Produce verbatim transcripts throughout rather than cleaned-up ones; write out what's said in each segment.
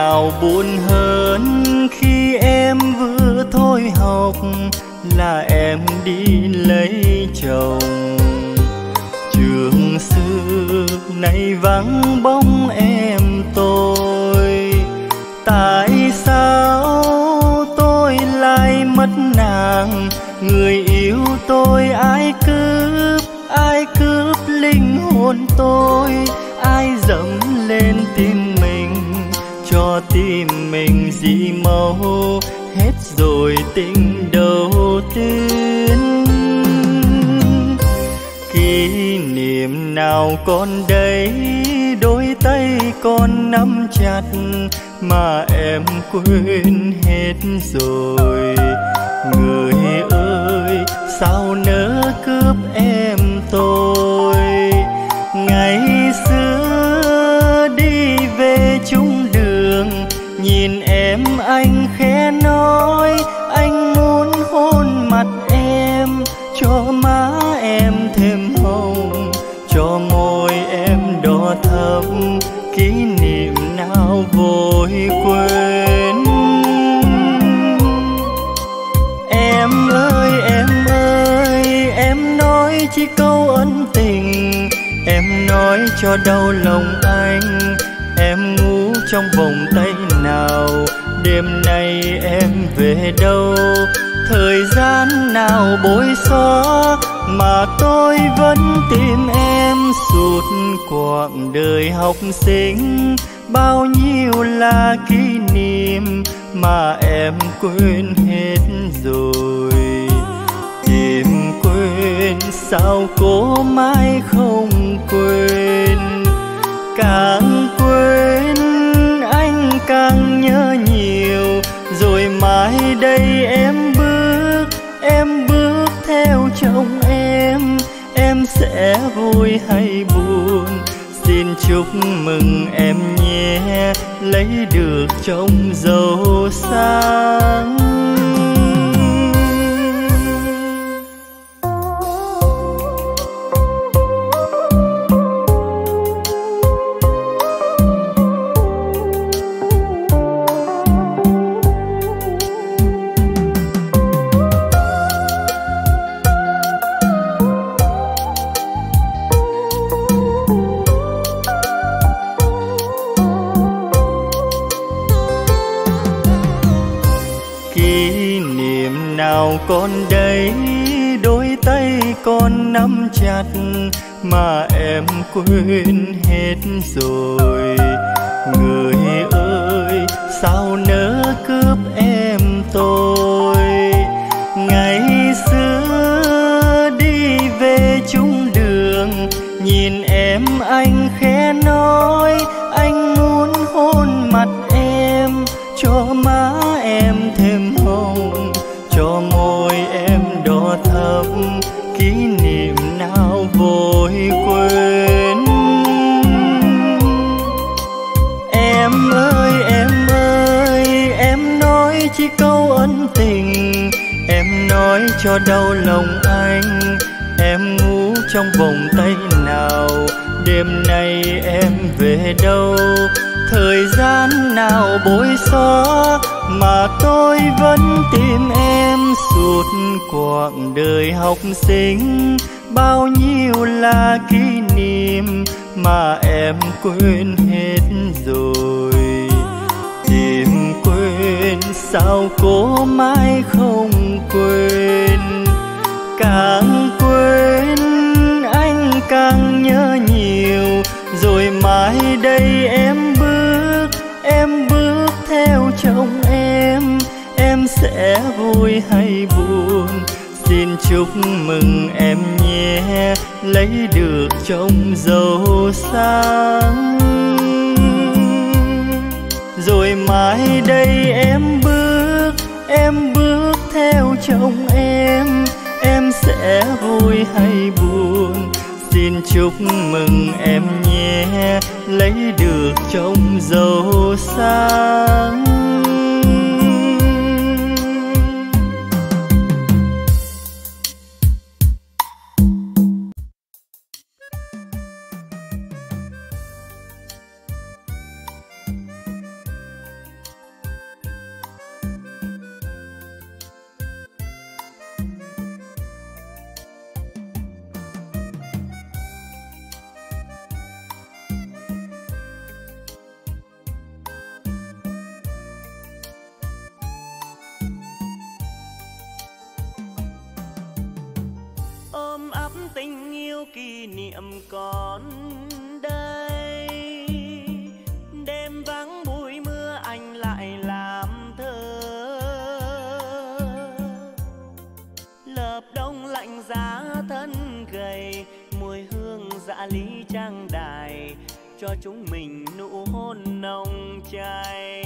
nào buồn hơn khi em vừa thôi học là em đi lấy chồng. Trường xưa nay vắng bóng em tôi, tại sao tôi lại mất nàng? Người yêu tôi ai cướp, ai cướp linh hồn tôi, ai dẫm lên tim mình, cho tim mình dì màu hết rồi tình đầu tiên. Kỷ niệm nào còn đây, đôi tay con nắm chặt mà em quên hết rồi. Người ơi sao nỡ cướp em tôi, ngày xưa đi về chung đường, nhìn em anh khẽ nói anh muốn hôn mặt em, cho má em thêm hồng, cho môi em đỏ thắm, kỷ niệm nào vội quên. Em ơi em ơi, em nói chỉ câu ân tình, em nói cho đau lòng anh, em ngủ trong vòng tay nào, đêm nay em về đâu? Thời gian nào bối xóa mà tôi vẫn tìm em, suốt quãng đời học sinh bao nhiêu là kỷ niệm mà em quên hết rồi. Tìm quên sao cố mãi không quên, càng quên anh càng nhớ nhiều, rồi mai đây em bước, em bước theo chồng em, em sẽ vui hay buồn, xin chúc mừng em nhé, lấy được chồng giàu sang. Còn đây đôi tay con nắm chặt mà em quên hết rồi. Người ơi sao nỡ cướp em tôi, ngày xưa đi về chung đường, nhìn em anh khẽ nói anh muốn hôn mặt em, cho má em thêm hồng, cho môi em đỏ thắm, kỷ niệm nào vội quên. Em ơi em ơi, em nói chỉ câu ân tình, em nói cho đau lòng anh, em ngủ trong vòng tay nào, đêm nay em về đâu? Thời gian nào bối xóa mà tôi vẫn tìm em, suốt quãng đời học sinh bao nhiêu là kỷ niệm mà em quên hết rồi. Tìm quên sao cố mãi không quên, càng quên anh càng nhớ nhiều, rồi mai đây em bước, em bước theo chồng em, em sẽ vui hay buồn, xin chúc mừng em nhé, lấy được chồng giàu sang. Rồi mai đây em bước, em bước theo chồng em, em sẽ vui hay buồn, xin chúc mừng em nhé, lấy được chồng giàu sang. kỷ niệm còn đây. Đêm vắng bụi mưa anh lại làm thơ, lợp đông lạnh giá thân gầy, mùi hương dạ lý trang đài cho chúng mình nụ hôn nồng cháy.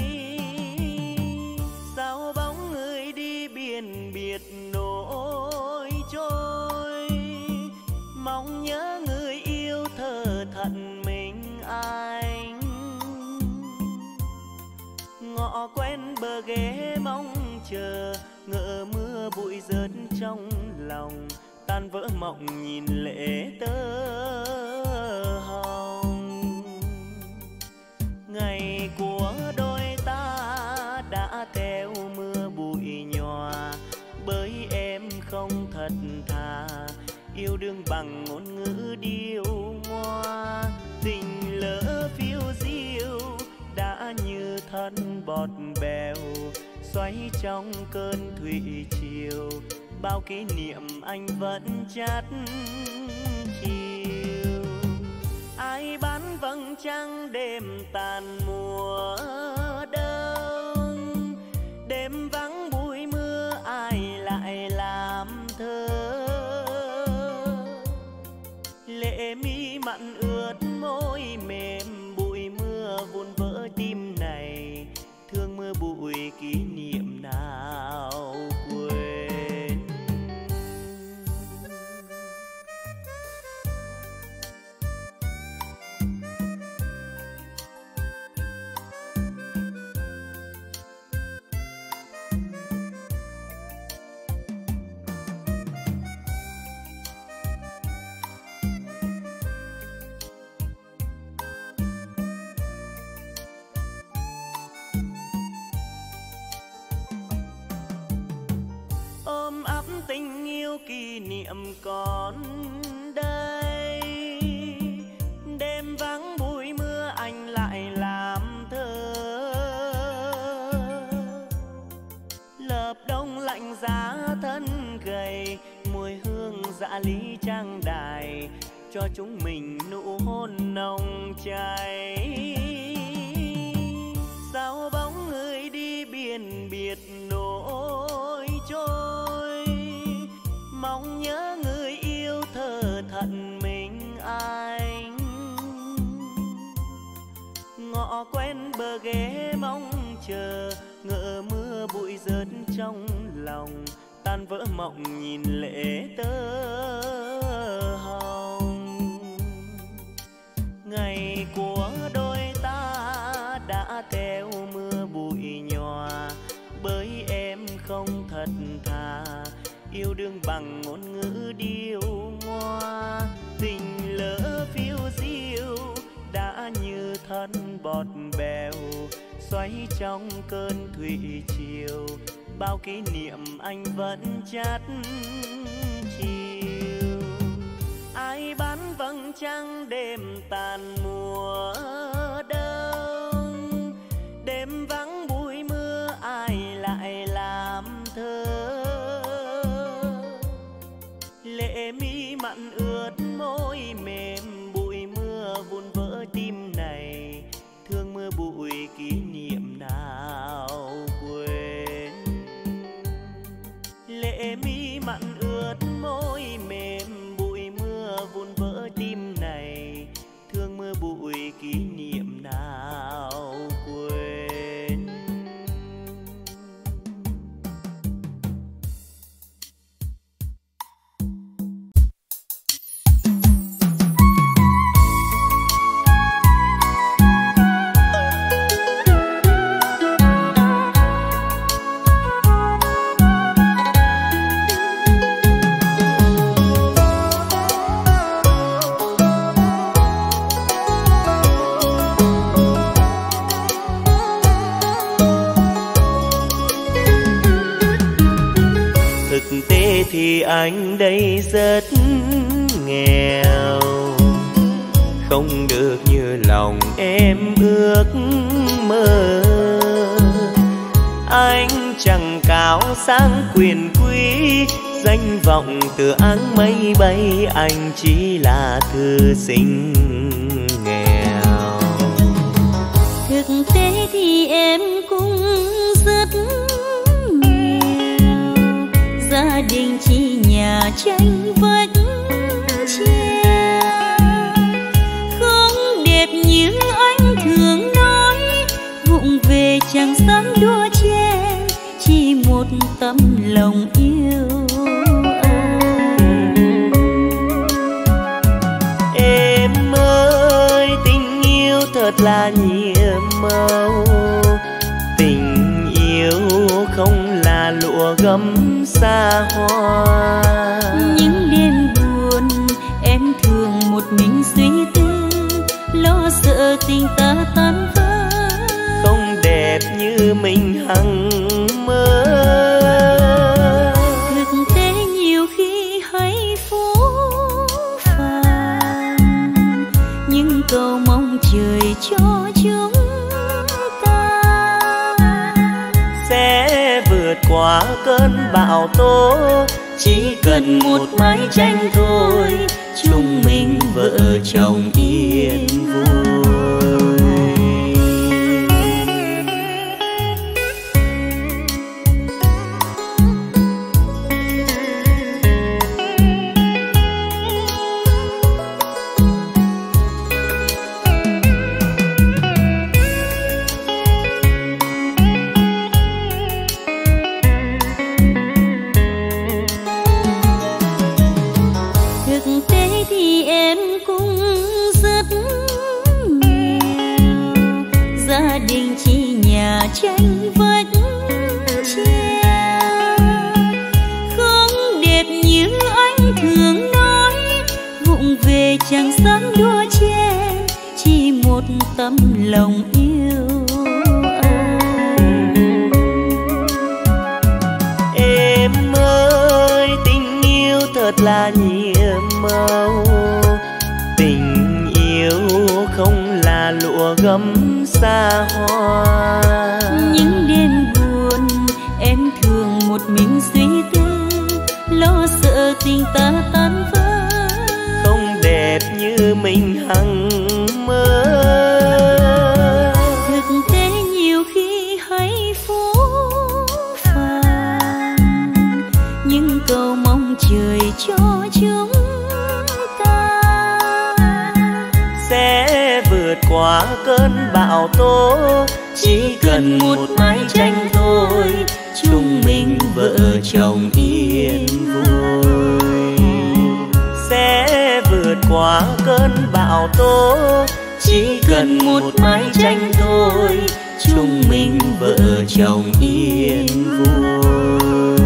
Sao bóng người đi biển biệt nổi trôi, mong nhớ người yêu thơ thận mình anh. Ngọ quen bờ ghế mong chờ, ngỡ mưa bụi rớt trong lòng, tan vỡ mộng nhìn lệ tơ hồng. Ngày của đôi ta đã theo mưa bụi nhòa, bởi em không thật thà, yêu đương bằng ngôn ngữ điêu ngoa. Tình lỡ phiêu diêu đã như thân bọt bèo, xoáy trong cơn thủy triều, bao kỷ niệm anh vẫn chát chiều. Ai bán vầng trăng đêm tàn mùa đông, đêm vắng bụi mưa ai lại làm thơ. Lệ mi mặn ướt môi mềm, bụi mưa vụn vỡ tim này, thương mưa bụi kỷ niệm nào quên. Ôm ấp tình yêu kỷ niệm còn đây. Đêm vắng bụi mưa anh lại làm thơ, lợp đông lạnh giá thân gầy, mùi hương dạ lý trang đài cho chúng mình nụ hôn nồng cháy. Sao bóng người đi biển biệt nổi trôi, mong nhớ người yêu thơ thận mình anh. Ngọ quen bờ ghế mong chờ, ngỡ mưa bụi rớt trong lòng, tan vỡ mộng nhìn lệ tơ hồng. Ngày của đôi ta đã theo mưa bụi nhòa, bởi em không thật thà, yêu đương bằng ngôn ngữ điêu ngoa. Tình lỡ phiêu diêu đã như thân bọt bèo, xoáy trong cơn thủy triều, bao kỷ niệm anh vẫn chát chiều. Ai bán vầng trăng đêm tàn mùa đông, đêm vắng bụi mưa ai lại làm thơ. Lệ mi mặn ướt môi mềm, bụi mưa vụn vỡ tim này, thương mưa bụi kỷ niệm nào quên. Lệ mi mặn ướt môi mềm, bụi mưa vụn vỡ tim này, thương mưa bụi kỷ niệm nào quên. Thì anh đây rất nghèo, không được như lòng em ước mơ. Anh chẳng cao sang quyền quý, danh vọng từ áng mây bay, anh chỉ là thư sinh nghèo. Thực tế thì em cũng rất nghèo, gia đình chỉ nhà tranh vách tre, không đẹp như anh thường nói, vụng về chẳng dám đua chen, chỉ một tấm lòng yêu anh. Em ơi tình yêu thật là nhiệm màu, tình yêu không là lụa gấm xa hoa. Những đêm buồn em thường một mình suy tư, lo sợ tình ta tan vỡ, không đẹp như mình hằng mơ. Thực tế nhiều khi hay phố phàng, nhưng cầu mong trời cho chúng ta sẽ vượt qua cơn bão tố, chỉ cần một mái tranh thôi, chúng mình vợ chồng yên vui. tranh vách tre, không đẹp như anh thường nói, vụng về chẳng dám đua chen, chỉ một tấm lòng yêu anh. Em ơi tình yêu thật là nhiệm màu, tình yêu không là lụa gấm xa hoa. Những đêm buồn em thường một mình suy tư, lo sợ tình ta tan vỡ, không đẹp như mình hằng mơ. Thực tế nhiều khi hay phố phàng, nhưng cầu mong trời cho chúng ta sẽ vượt qua cơn bão tố, chỉ cần một mái tranh thôi, chúng mình vợ chồng yên vui. Sẽ vượt qua cơn bão tố, chỉ cần một mái tranh thôi, chúng mình vợ chồng yên vui.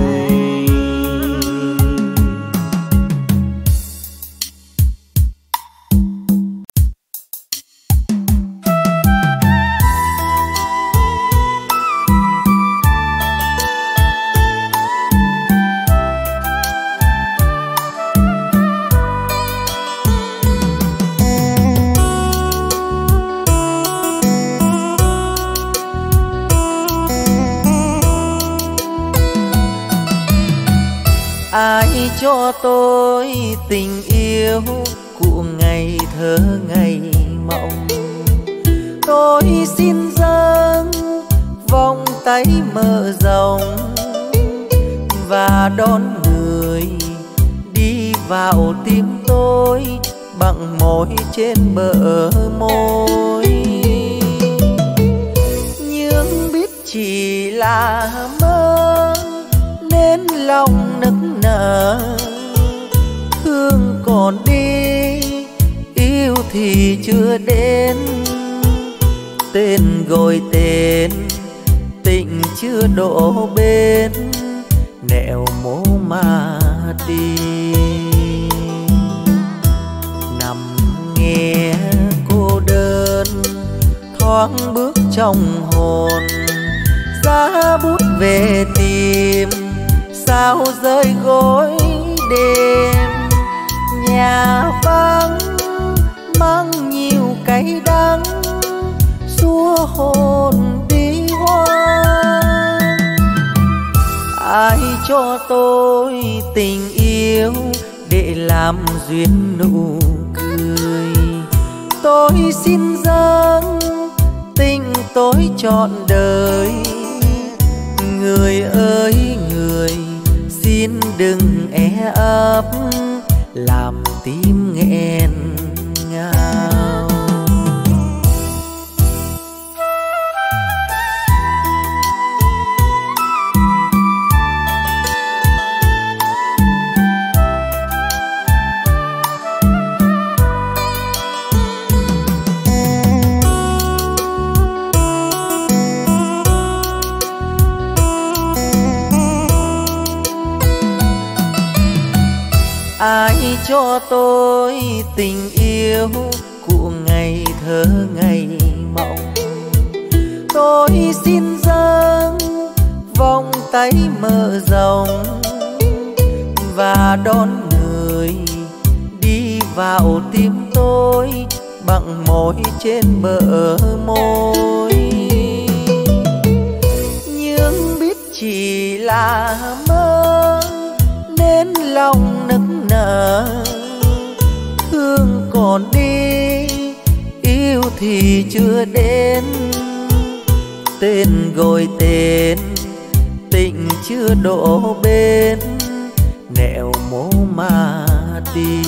Ai cho tôi tình yêu của ngày thơ ngày mộng, tôi xin dâng vòng tay mở rộng và đón người đi vào tim tôi bằng môi trên bờ môi. Nhưng biết chỉ là mơ nên lòng nức nở, thương còn đi yêu thì chưa đến, tên gọi tên tình chưa đổ bên, nẻo mố mà đi. Nằm nghe cô đơn thoáng bước trong hồn, giá bút về tìm sao rơi gối đêm. Nhà vắng mang nhiều cay đắng, xua hồn đi hoang. Ai cho tôi tình yêu để làm duyên nụ cười. Tôi xin dâng tình tôi trọn đời. Người ơi người, xin đừng e ấp làm tim nghẹn ngào. Ai cho tôi tình yêu của ngày thơ ngày mộng. Tôi xin dâng vòng tay mở rộng và đón người đi vào tim tôi bằng môi trên bờ môi. Nhưng biết chỉ là mơ nên lòng nức nở, thương còn đi yêu thì chưa đến. Tên gọi tên tình chưa đổ bên, nẻo mố mà đi.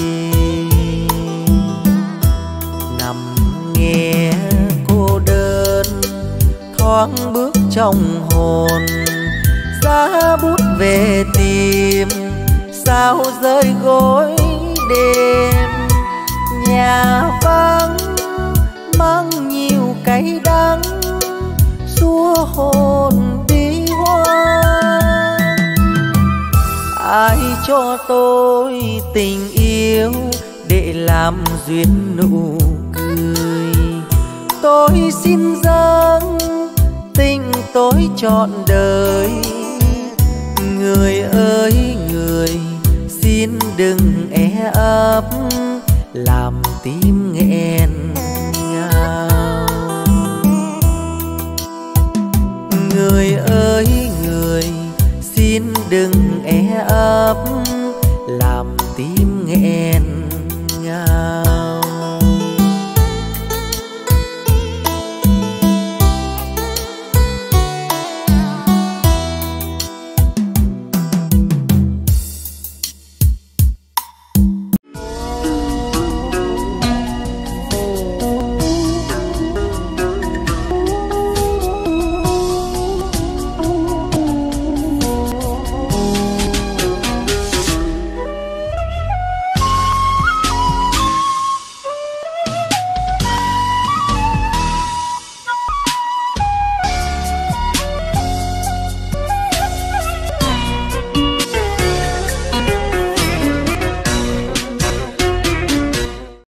Nằm nghe cô đơn thoáng bước trong hồn, giá bút về tìm sao rơi gối đêm. Nhà vắng mang nhiều cay đắng, xua hồn đi hoang. Ai cho tôi tình yêu để làm duyên nụ cười. Tôi xin dâng tình tôi trọn đời. Người ơi người, xin đừng e ấp làm tim nghẹn ngào. Người ơi người, xin đừng e ấp làm tim nghẹn